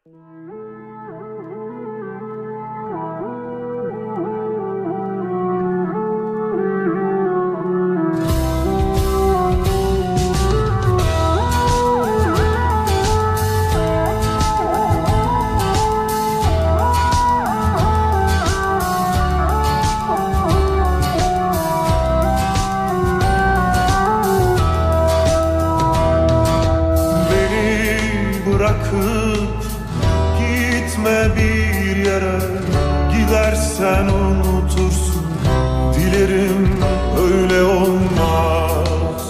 Bırakıp gitme bir yere, gidersen unutursun. Dilerim öyle olmaz.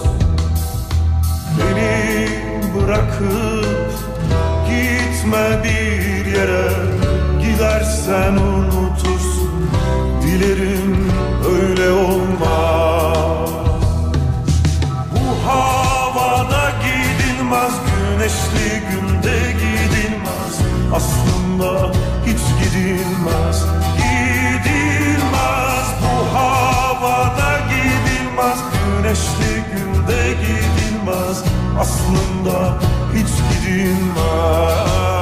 Beni bırakıp gitme bir yere, gidersen unutursun. Dilerim öyle olmaz. Bu havada gidilmez, güneşli günde gidilmez. Aslında hiç gidilmez, gidilmez. Bu havada gidilmez, güneşli günde gidilmez. Aslında hiç gidilmez.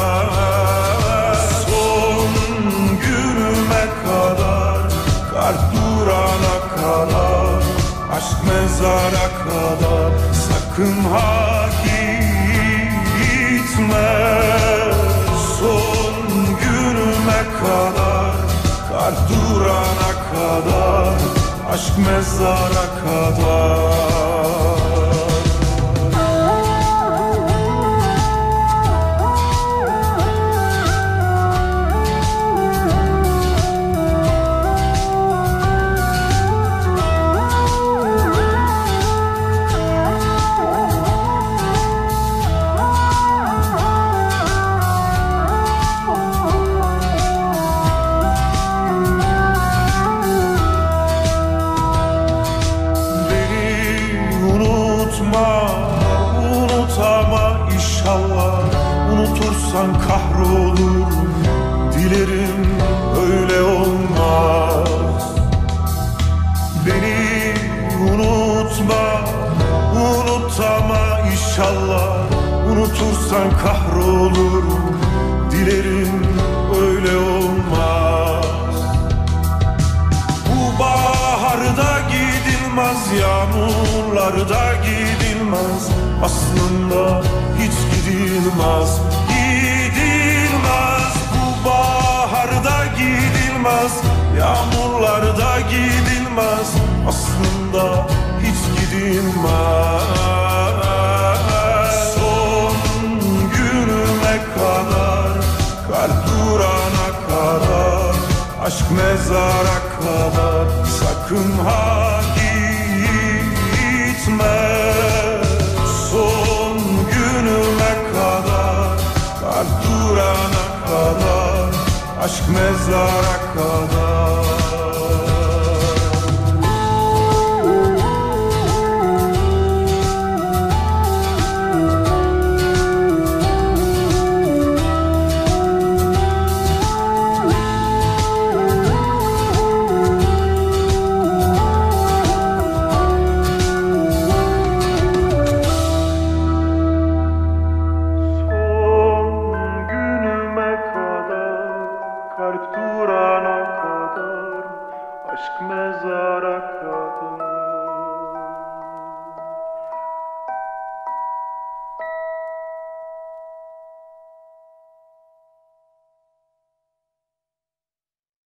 Son günüme kadar, kar durana kadar, aşk mezara kadar, sakın ha gitme. Son günüme kadar, kar durana kadar, aşk mezara kadar. Unutama inşallah, unutursan kahrolurum. Dilerim öyle olmaz. Beni unutma, unutama inşallah, unutursan kahrolurum. Dilerim öyle olmaz. Bu baharda gidilmez, yağmurlarda gidilmez. Aslında hiç gidilmez, gidilmez. Bu baharda gidilmez, yağmurlarda gidilmez. Aslında hiç gidilmez. Son günüme kadar, kar durana kadar, aşk mezara kadar, sakın ha gitme. Son günüme kadar, kar durana kadar, aşk mezara kadar.